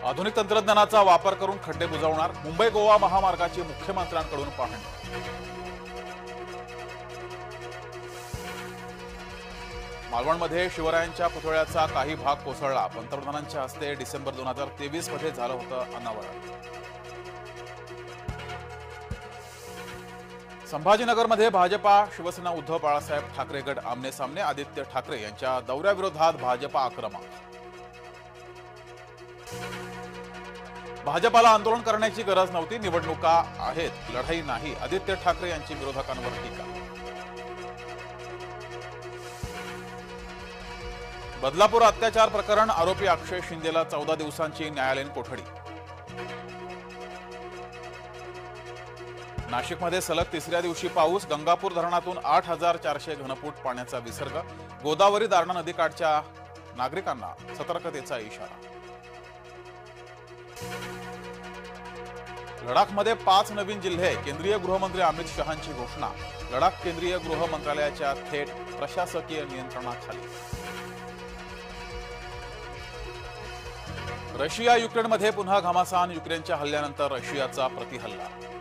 आधुनिक तंत्रज्ञानाचा वापर करून खड्डे बुजवणार मुंबई गोवा महामार्गाची मुख्यमंत्र्यांकडून पाहणी। मालवणमध्ये शिवरायांच्या पुतळ्याचा काही भाग कोसळला। पंतप्रधानांच्या हस्ते डिसेंबर 2023 मध्ये झालं होतं अनावरण। संभाजीनगरमध्ये भाजपा शिवसेना उद्धव बाळासाहेब ठाकरे गट आमने सामने। आदित्य ठाकरे यांच्या दौऱ्याविरोधात भाजपा आक्रमक। भाजपाला आंदोलन करण्याची गरज नव्हती, निवडणुका आहेत, लढाई नाही, आदित्य ठाकरे यांची विरोधकांवर टीका। बदलापूर अत्याचार प्रकरण आरोपी अक्षय शिंदेला 14 दिवसांची न्यायालयीन कोठडी। नाशिकमध्ये सलग तिसऱ्या दिवशी पाऊस। गंगापूर धरणातून 8400 घनफूट पाण्याचा विसर्ग। गोदावरी दारणा नदीकाठच्या नागरिकांना सतर्कतेचा इशारा। लडाखमध्ये 5 नवीन जिल्हे। केंद्रीय गृहमंत्री अमित शहांची घोषणा। लडाख केंद्रीय गृह मंत्रालयाच्या थेट प्रशासकीय नियंत्रणाखाली। रशिया युक्रेनमध्ये पुन्हा घमासान। युक्रेनच्या हल्ल्यानंतर रशियाचा प्रतिहल्ला।